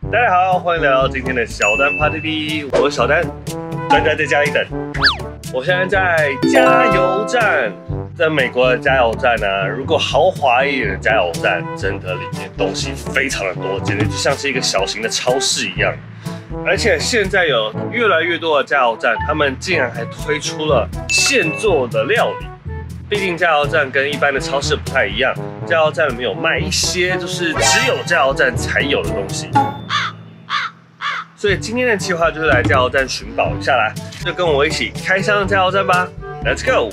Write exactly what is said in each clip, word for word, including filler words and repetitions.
大家好，欢迎来到今天的小丹 Party D， 我是小丹，专家在家里等。我现在在加油站，在美国的加油站呢，如果豪华一点的加油站，真的里面东西非常的多，简直就像是一个小型的超市一样。而且现在有越来越多的加油站，他们竟然还推出了现做的料理。毕竟加油站跟一般的超市不太一样，加油站里面有卖一些就是只有加油站才有的东西。所以今天的计划就是来加油站寻宝一下啦，就跟我一起开箱加油站吧 ，Let's go！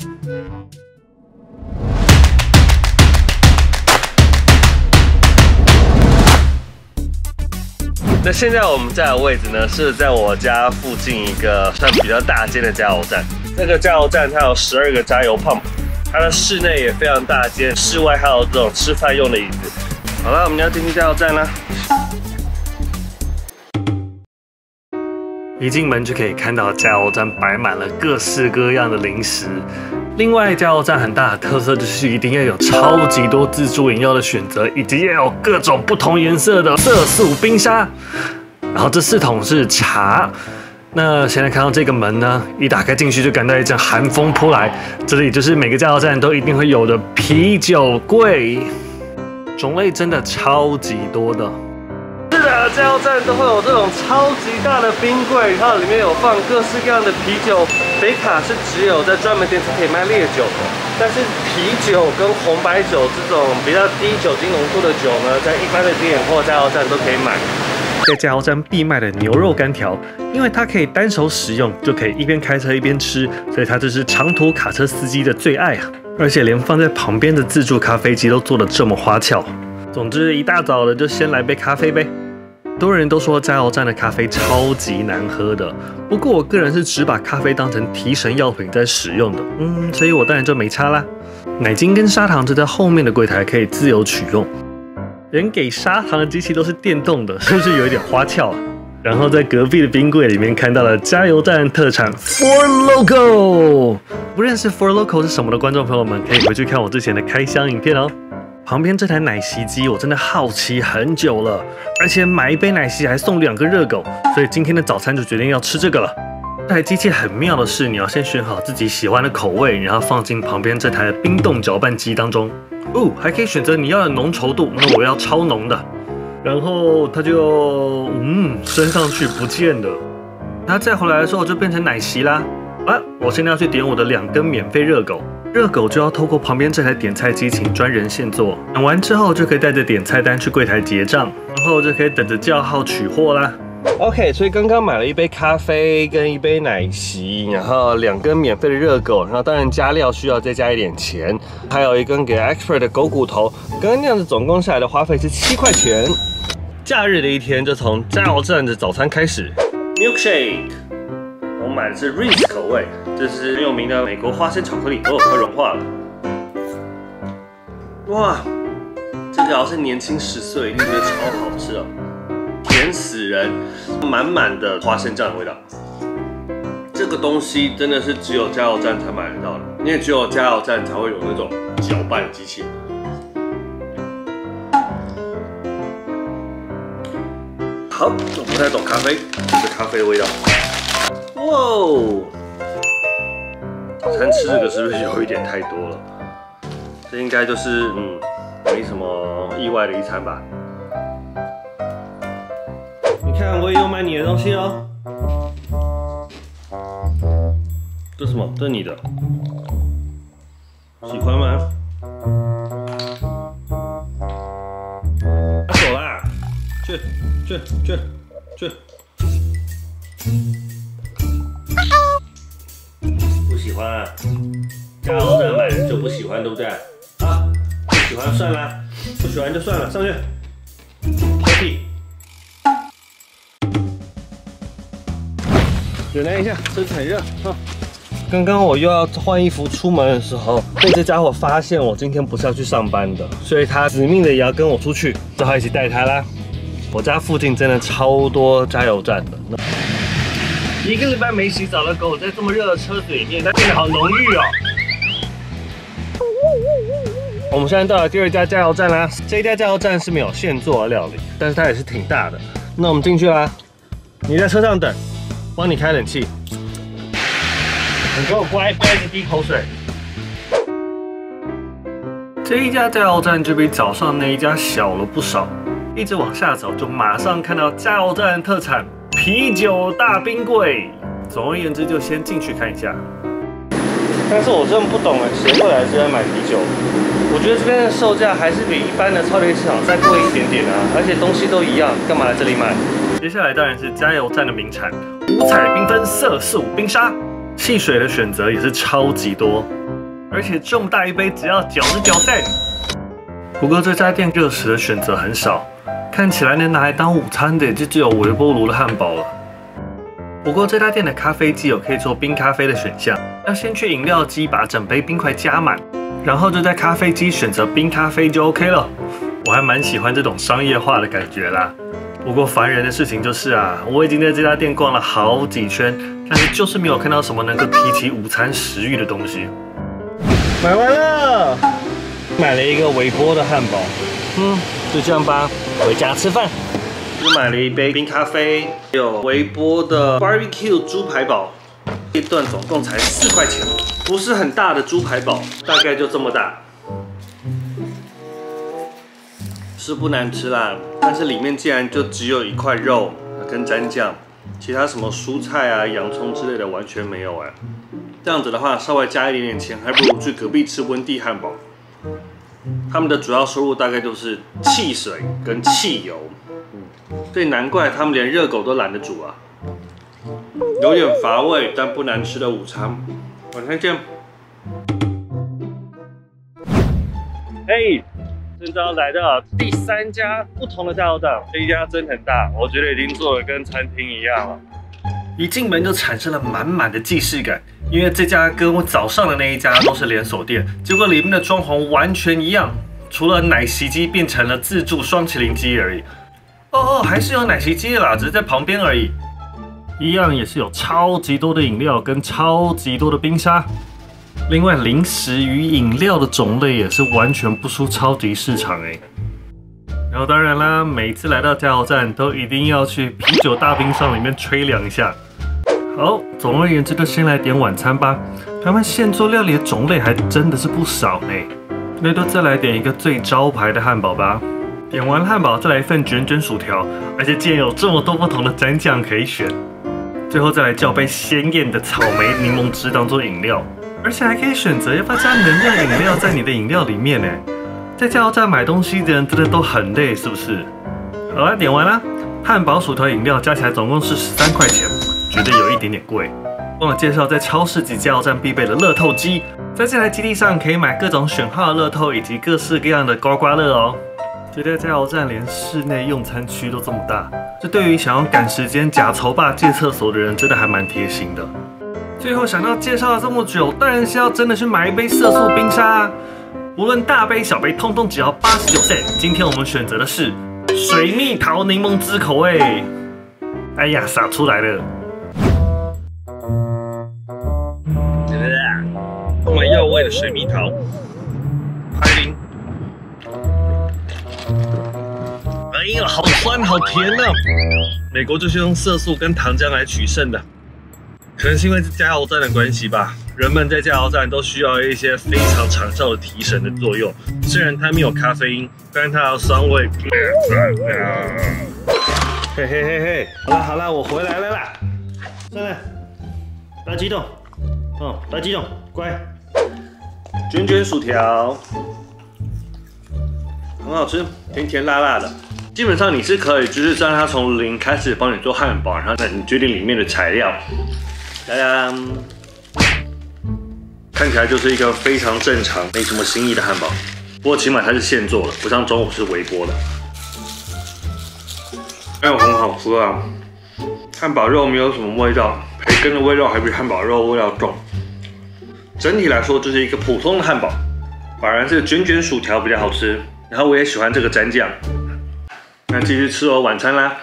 那现在我们在的位置呢，是在我家附近一个算比较大间的加油站。这个加油站它有十二个加油 pump， 它的室内也非常大间，室外还有这种吃饭用的椅子。好了，我们要进去加油站啦。一进门就可以看到加油站摆满了各式各样的零食。另外，加油站很大的特色就是一定要有超级多自助饮料的选择，以及要有各种不同颜色的色素冰沙。然后这四桶是茶。那现在看到这个门呢，一打开进去就感到一阵寒风扑来。这里就是每个加油站都一定会有的啤酒柜，种类真的超级多的。是的，加油站都会有这种超级大的冰柜，它里面有放各式各样的啤酒。北卡是只有在专门店才可以卖烈酒，但是啤酒跟红白酒这种比较低酒精浓度的酒呢，在一般的店或加油站都可以买。在加油站必卖的牛肉干条，因为它可以单手使用，就可以一边开车一边吃，所以它就是长途卡车司机的最爱啊！而且连放在旁边的自助咖啡机都做得这么花俏。总之，一大早的就先来杯咖啡呗。多人都说加油站的咖啡超级难喝的，不过我个人是只把咖啡当成提神药品在使用的，嗯，所以我当然就没差啦。奶精跟砂糖就在后面的柜台可以自由取用，连给砂糖的机器都是电动的，是不是有一点花俏啊？然后在隔壁的冰柜里面看到了加油站特产 Four Loko， 不认识 Four Loko 是什么的观众朋友们，可以回去看我之前的开箱影片哦。旁边这台奶昔机我真的好奇很久了，而且买一杯奶昔还送两个热狗，所以今天的早餐就决定要吃这个了。这台机器很妙的是，你要先选好自己喜欢的口味，然后放进旁边这台冰冻搅拌机当中。哦，还可以选择你要的浓稠度，那我要超浓的。然后它就嗯升上去不见了，它再回来的时候就变成奶昔啦。啊，我现在要去点我的两根免费热狗。热狗就要透过旁边这台点菜机请专人现做，点完之后就可以带着点菜单去柜台结账，然后就可以等着叫号取货啦。OK， 所以刚刚买了一杯咖啡跟一杯奶昔，然后两根免费的热狗，然后当然加料需要再加一点钱，还有一根给 Expert 的狗骨头。刚刚那样子总共下来的花费是七块钱。假日的一天就从加油站的早餐开始 ，Milkshake。我买的是 Reese 口味，这是很有名的美国花生巧克力，哦，快融化了。哇，这个要是年轻十岁，一定觉得超好吃哦，甜死人，满满的花生酱的味道。这个东西真的是只有加油站才买得到的，因为只有加油站才会有那种搅拌机器。好，我不太懂咖啡，这是咖啡的味道。哇哦！早餐吃这个是不是有一点太多了？这应该就是嗯，没什么意外的一餐吧。你看，我也有买你的东西哦。这是什么？这是你的，喜欢吗？走啦，去去去去！不喜欢啊？加油站买的就不喜欢，对不对？啊，不喜欢算啦，不喜欢就算了，上去。挑剔。忍耐一下，身体很热啊。刚刚我又要换衣服出门的时候，被这家伙发现我今天不是要去上班的，所以他死命的也要跟我出去，只好一起带他啦。我家附近真的超多加油站的。一个礼拜没洗澡的狗，在这么热的车子里面，它变得好浓郁哦。我们现在到了第二家加油站啦。这一家加油站是没有现做的料理，但是它也是挺大的。 那我们进去啦。你在车上等，帮你开冷气。你给我乖，不要一直滴口水。这一家加油站就比早上那一家小了不少。一直往下走，就马上看到加油站特产啤酒大冰柜。总而言之，就先进去看一下。但是我真的不懂哎，谁会来这边买啤酒？我觉得这边的售价还是比一般的超级市场再贵一点点啊，而且东西都一样，干嘛来这里买？接下来当然是加油站的名产——五彩缤纷色素冰沙。汽水的选择也是超级多，而且这么大一杯只要九十九 cent。不过这家店热食的选择很少，看起来能拿来当午餐的就只有微波炉的汉堡了。不过这家店的咖啡机有可以做冰咖啡的选项，要先去饮料机把整杯冰块加满，然后就在咖啡机选择冰咖啡就 OK 了。我还蛮喜欢这种商业化的感觉啦。不过烦人的事情就是啊，我已经在这家店逛了好几圈，但是就是没有看到什么能够提起午餐食欲的东西。买完了，买了一个微波的汉堡，嗯，就这样吧，回家吃饭。又买了一杯冰咖啡，有微波的 barbecue 猪排堡，一顿总共才四块钱，不是很大的猪排堡，大概就这么大，是不难吃啦，但是里面竟然就只有一块肉跟蘸酱，其他什么蔬菜啊、洋葱之类的完全没有哎。这样子的话，稍微加一点点钱，还不如去隔壁吃温蒂汉堡。他们的主要收入大概就是汽水跟汽油。所以难怪他们连热狗都懒得煮啊，有点乏味但不难吃的午餐，晚上见。嘿，正要来到第三家不同的加油站，这一家真很大，我觉得已经做得跟餐厅一样了。一进门就产生了满满的既视感，因为这家跟我早上的那一家都是连锁店，结果里面的装潢完全一样，除了奶昔机变成了自助双麒麟机而已。哦哦，还是有奶昔机啦，只是在旁边而已。一样也是有超级多的饮料跟超级多的冰沙。另外，零食与饮料的种类也是完全不输超级市场哎。然后当然啦，每次来到加油站都一定要去啤酒大冰箱里面吹凉一下。好，总而言之，就先来点晚餐吧。他们现做料理的种类还真的是不少呢。那就再来点一个最招牌的汉堡吧。点完汉堡，再来一份卷卷薯条，而且竟然有这么多不同的蘸酱可以选。最后再来叫杯鲜艳的草莓柠檬汁当做饮料，而且还可以选择要不要加能量饮料在你的饮料里面呢。在加油站买东西的人真的都很累，是不是？好了，点完啦，汉堡、薯条、饮料加起来总共是十三块钱，觉得有一点点贵。忘了介绍在超市及加油站必备的乐透机，在这台基地上可以买各种选号的乐透以及各式各样的刮刮乐哦。觉得加油站连室内用餐区都这么大，这对于想要赶时间假筹霸借厕所的人真的还蛮贴心的。最后想到介绍了这么久，当然是要真的去买一杯色素冰沙，无论大杯小杯，通通只要八十九 cent。今天我们选择的是水蜜桃柠檬汁口味。哎呀，洒出来了！充满药味的水蜜桃，排零。哎呀，好酸好甜啊！美国就是用色素跟糖浆来取胜的，可能是因为是加油站的关系吧。人们在加油站都需要一些非常长效的提神的作用。虽然它没有咖啡因，但是它有酸味。嘿嘿嘿嘿，好啦好啦，我回来了啦！上来，不要激动，哦，不要激动，乖。卷卷薯条，很好吃，甜甜辣辣的。基本上你是可以，就是让它从零开始帮你做汉堡，然后你决定里面的材料。当当，看起来就是一个非常正常、没什么新意的汉堡。不过起码它是现做的，不像中午是微波的。哎呦，很好吃啊！汉堡肉没有什么味道，培根的味道还比汉堡肉味道重。整体来说就是一个普通的汉堡，反而这个卷卷薯条比较好吃。然后我也喜欢这个蘸酱。那继续吃我晚餐啦。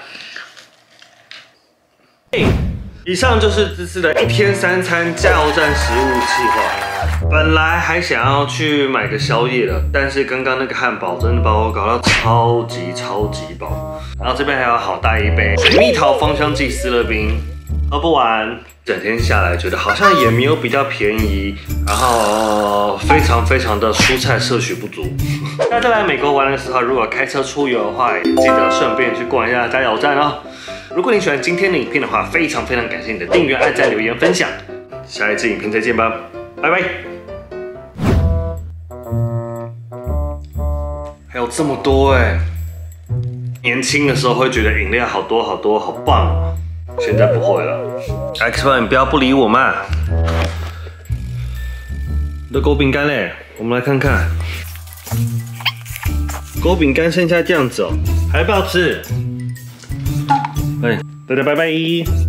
以上就是这次的一天三餐加油站食物计划。 本来还想要去买个宵夜的，但是刚刚那个汉堡真的把我搞到超级超级饱。然后这边还有好大一杯水蜜桃芳香剂思乐冰，喝不完。整天下来觉得好像也没有比较便宜，然后非常非常的蔬菜摄取不足。大家来美国玩的时候，如果开车出游的话，也记得顺便去逛一下加油站哦。如果你喜欢今天的影片的话，非常非常感谢你的订阅、按赞、留言、分享。下一支影片再见吧，拜拜。还有这么多哎！年轻的时候会觉得饮料好多好多，好棒哦。现在不会了 ，X Y， 你不要不理我嘛！你的狗饼干嘞，我们来看看。狗饼干剩下这样子哦，还不要吃？哎，大家拜拜。